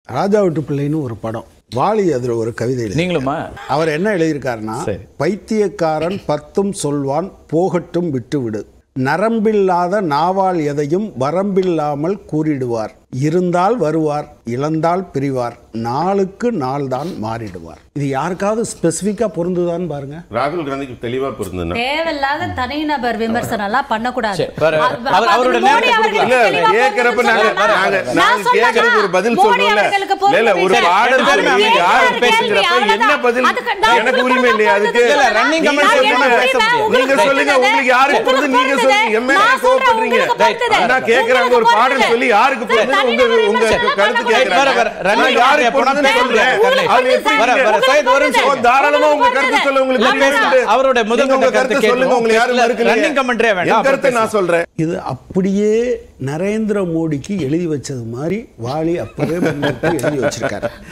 ராஜா வீட்டு பிள்ளைன்னு ஒரு படம், வாலி அதுல ஒரு கவிதை நீங்களுமா? அவர் என்ன எழுதியிருக்காருன்னா, பைத்தியக்காரன் பத்தும் சொல்வான் போகட்டும் விட்டுவிடு, நரம்பில்லாத நாவால் எதையும் வரம்பில்லாமல் கூறிடுவார், இருந்தால் வருவார் இழந்தால் பிரிவார், நாளுக்கு நாள் தான் மாறிடுவார். இது யாருக்காவது ஸ்பெசிஃபிக்கா பொருந்துதான்னு பாருங்க. ராகுல் காந்திக்கு தெளிவா பொருந்துனா தேவையில்லாத தனிநபர் விமர்சனம் எல்லாம் பண்ணக்கூடாது. அவரோட கேக்குறப்ப நாங்க கேக்குறதுக்கு ஒரு பதில் சொல்றோம்ல. இல்ல ஒரு பாடல் யார் பேசுறப்ப என்ன பதில் எனக்கு உரிமை இல்லையா? அதுக்கு ரன்னிங் கமெண்ட் நீங்க சொல்லுங்க, உங்களுக்கு யாருக்கு பொருது நீங்க சொல்லுங்க. எம்எல்ஏ கோவப்படுறீங்க. நான் கேக்குறாங்க ஒரு பாடல் சொல்லி யாருக்கு பொருது உங்க கருத்து கேக்குறாங்க. ரன்னிங் யாருக்கு பொருதுன்னு சொல்றேன். அது எப்படி தாராளமா உங்க கருத்து சொல்ல உங்களுக்கு அவரோட முதல் கருத்து சொல்லுங்க. உங்களுக்கு யாரும் மறுக்கல. ரன்னிங் கமெண்ட்ரே வேண்டாம். கருத்து நான் சொல்றேன். இது அப்படியே நரேந்திர மோடிக்கு எழுதி வச்சது மாதிரி வாலி அப்பவே எழுதி வச்சிருக்காரு.